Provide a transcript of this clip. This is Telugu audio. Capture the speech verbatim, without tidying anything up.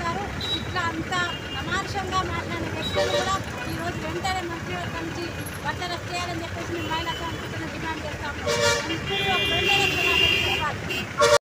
చేశారు. ఇట్లా అంత అమానుషంగా మాట్లాడిన వ్యక్తులు కూడా ఈరోజు వెంటనే మంత్రివర్గ నుంచి బర్తరఫ్ చేయాలని చెప్పేసి మేము మహిళా సంఘటన డిమాండ్ చేస్తాము. వెంటనే